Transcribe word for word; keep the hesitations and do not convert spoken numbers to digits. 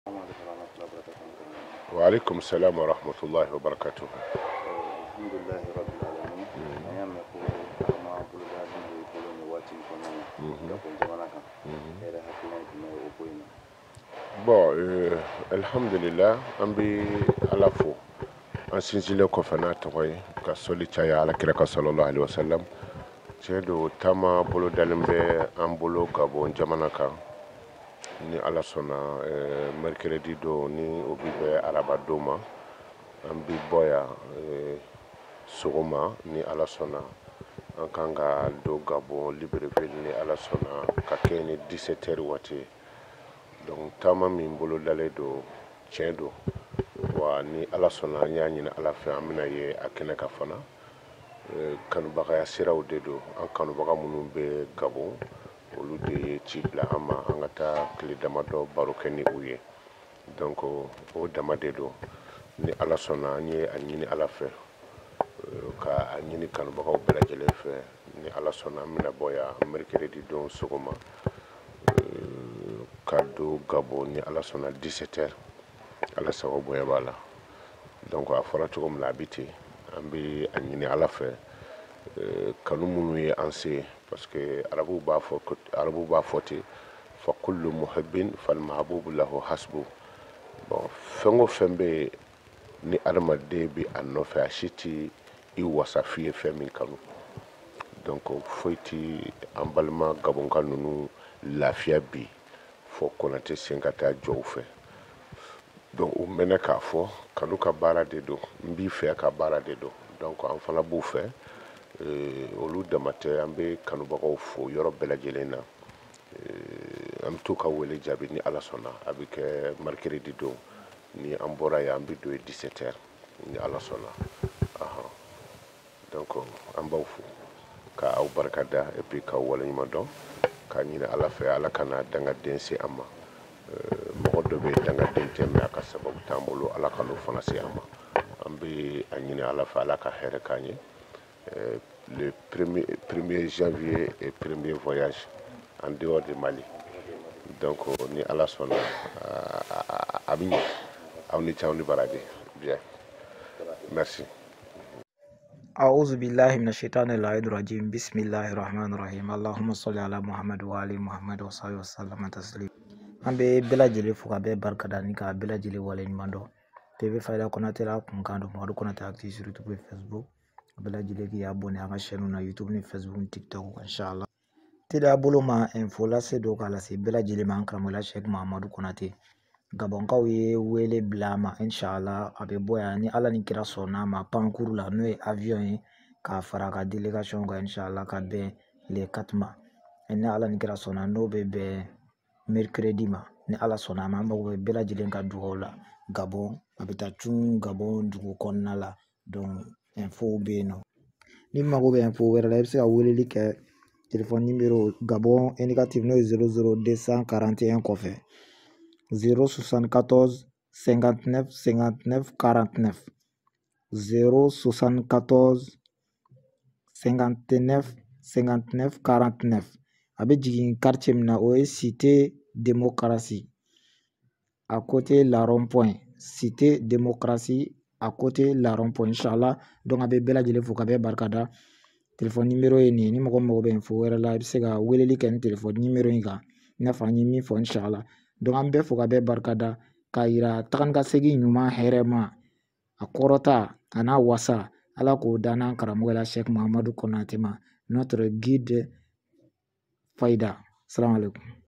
وعليكم السلام ورحمة الله وبركاته. الحمد لله رب العالمين. أيام يقول ما أقول هذا يقول نواتي كنا يقول زمانك هذا حكينا كنا يقولنا. Bon, euh, alhamdulillah, an bi ala fo an sinsinlen kɔfɛ n'a tɔgɔ ye ka sɔli caya ala kira ka sallallahu alaihi wasallam. Tiɲɛ don taama bolo dalen bɛ an bolo ka bɔ jamana kan ni ala sɔnna euh, mercredi don ni o bi bɛ araba don ma an bi bɔ yan euh, sɔgɔma ni ala sɔnna an kan ka don Gabon Libreville ni ala sɔnna ka kɛ ni dix-sept heures waati. Donc taama min bolo dalen don tiɲɛ don wa ni ala sɔnna an y'a ɲini ala fɛ an bɛna ye a kɛnɛ ka fana kanubagaya siraw de don an kanubaga minnu bɛ Gabon olu de ye ci bila an ma an ka taa tile damadɔ baro kɛ ni u ye. Donc o dama de don ni ala sɔnna an ye a ɲini ala fɛ ka a ɲini kanubagaw bɛɛ lajɛlen fɛ ni ala sɔnna an bɛna bɔ yan mercredi don sɔgɔma ka don Gabon ni ala sɔnna dix-sept heures ala sago bonya b'a la. Donc a fɔra cogo min na a bi ten an bɛ a ɲini ala fɛ kanu minnu ye an se parce que arabuw b'a fɔ arabuw b'a fɔ ten fa kullu muhibbin fal mahbubu lahu hasbu. Bon fɛn o fɛn bɛ yen ni adamaden bɛ a nɔfɛ a si tɛ i wasa f'i ye fɛn min kanu. Donc foyi tɛ an balima Gabonka ninnu lafiya bi fo Konate sen ka taa jɔ u fɛ. Donc o mɛnɛ k'a fɔ kanu ka baara de don n b'i fɛ ka baara de don. Donc an fana b'u fɛ olu dama tɛ an bɛ kanubagaw fo yɔrɔ bɛɛ lajɛlen na an bɛ to ka wele jaabi ni ala sɔnna a bɛ kɛ mercredi don ni an bɔra yan an bɛ don dix-sept heures ni ala sɔnna. Donc an b'aw fo ka aw barika da et puis k'aw waleɲuman dɔn k'a ɲini ala fɛ ala kana dangaden se an ma. Mɔgɔ dɔ bɛ dangaden tɛ mɛ a ka sababu t'an bolo ala ka n'o fana se an ma. An bɛ a ɲini ala fɛ ala ka hɛrɛ k'an ye. Le premier janvier et premier voyage en dehors de Mali. Donc ni ala sɔnna a bɛ ɲɛ aw ni ce aw ni baraji. Bien, merci. أعوذ بالله من الشيطان الرجيم بسم الله الرحمن الرحيم اللهم صل على محمد وآل محمد وصحبه وسلم تسليما. an bɛ bɛɛ lajɛlen fo ka bɛɛ barika da ni ka bɛɛ lajɛlen waleɲuman dɔn. T V Fayida Konate la kunkan don Mamadu Konate active sur YouTube et Facebook. A bɛɛ lajɛlen k'i abonné an ka chaîne na YouTube ni Facebook ni TikTok inshallah. Teliya bolo ma info lase dɔ k'a lase bɛɛ lajɛlen ma an karamɔgɔ Sheikh Mamadu Konate. Gabonkaw ye wele bila ma inshallah a bɛ bɔ yan ni ala ni kira sɔnna ma pankuru la n'o ye avion ye k'a fara ka délégation kan inshallah ka bɛn le quatre ma ni ala ni kira sɔnna n'o bɛ bɛn mercredi ma ni ala sɔnna ma an mago bɛ bɛɛ lajɛlen ka dugawu la. Gabon a bɛ taa cun Gabon dugu kɔnɔna la donc info bɛ yen nɔ ni mago bɛ info wɛrɛ la i bɛ se ka weleli kɛ téléphone numéro Gabon indicatif n'o ye zéro zéro deux cent quarante et un kɔfɛ zéro soixante-quatorze cinquante-neuf cinquante-neuf quarante-neuf zéro soixante-quatorze cinquante-neuf cinquante-neuf quarante-neuf. a bɛ jigin quartier min na o ye cité démocratie à côté la rond-point cité démocratie à côté la rond-point inshallah. Donc a bɛ bɛɛ lajɛlen fo ka bɛɛ barika da. Téléphone numéro ye nin ye ni mɔgɔ mago bɛ info wɛrɛ la i bɛ se ka weleli kɛ ni téléphone numéro in kan i n'a fɔ an ye min fɔ inshallah. Donc an bɛɛ fo ka bɛɛ barika da k'a yira taga ka segin ɲuman hɛrɛma a kɔrɔta a n'a wasa ala k'o da n'an karamɔgɔ la Sheikh Mamadu Konate ma notre guide Fayida. Salam alaikum.